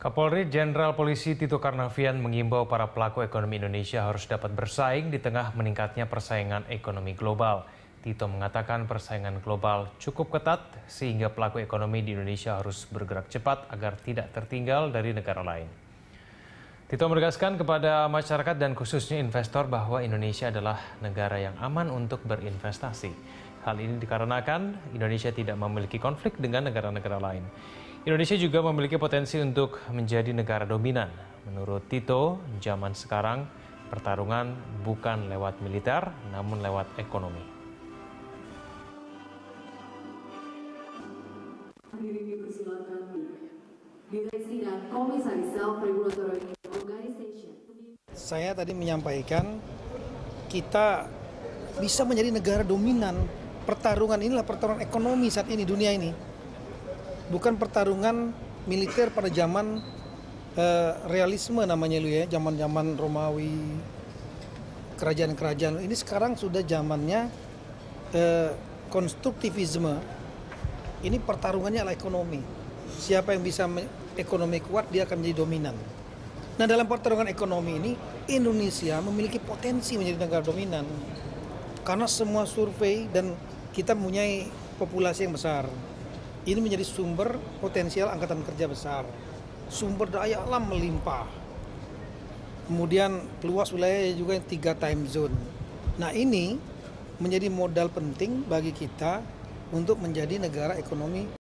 Kapolri Jenderal Polisi Tito Karnavian mengimbau para pelaku ekonomi Indonesia harus dapat bersaing di tengah meningkatnya persaingan ekonomi global. Tito mengatakan persaingan global cukup ketat sehingga pelaku ekonomi di Indonesia harus bergerak cepat agar tidak tertinggal dari negara lain. Tito menegaskan kepada masyarakat dan khususnya investor bahwa Indonesia adalah negara yang aman untuk berinvestasi. Hal ini dikarenakan Indonesia tidak memiliki konflik dengan negara-negara lain. Indonesia juga memiliki potensi untuk menjadi negara dominan. Menurut Tito, zaman sekarang pertarungan bukan lewat militer, namun lewat ekonomi. Saya tadi menyampaikan kita bisa menjadi negara dominan. Pertarungan inilah pertarungan ekonomi saat ini, dunia ini. Bukan pertarungan militer pada zaman realisme namanya lu ya, zaman-zaman Romawi, kerajaan-kerajaan. Ini sekarang sudah zamannya konstruktivisme. Ini pertarungannya adalah ekonomi. Siapa yang bisa ekonomi kuat, dia akan menjadi dominan. Nah, dalam pertarungan ekonomi ini, Indonesia memiliki potensi menjadi negara dominan. Karena semua survei dan kita mempunyai populasi yang besar. Ini menjadi sumber potensial angkatan kerja besar. Sumber daya alam melimpah. Kemudian luas wilayah juga yang 3 time zone. Nah, ini menjadi modal penting bagi kita untuk menjadi negara ekonomi